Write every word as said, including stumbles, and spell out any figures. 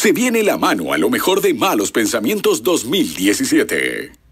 Se viene la mano a lo mejor de Malos Pensamientos dos mil diecisiete.